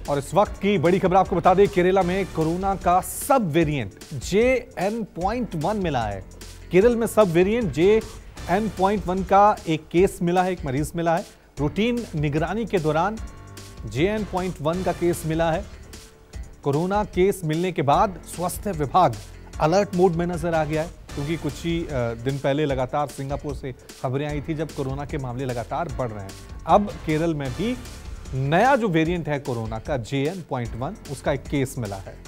और इस वक्त की बड़ी खबर आपको बता दें, केरला में कोरोना का सब वेरिएंट JN.1 मिला है। केरल में सब वेरिएंट JN.1 का एक केस मिला है, एक मरीज मिला है। रूटीन निगरानी के दौरान JN.1 का केस मिला है। कोरोना केस मिलने के बाद स्वास्थ्य विभाग अलर्ट मोड में नजर आ गया है, क्योंकि कुछ ही दिन पहले लगातार सिंगापुर से खबरें आई थी जब कोरोना के मामले लगातार बढ़ रहे हैं। अब केरल में भी नया जो वेरिएंट है कोरोना का JN.1, उसका एक केस मिला है।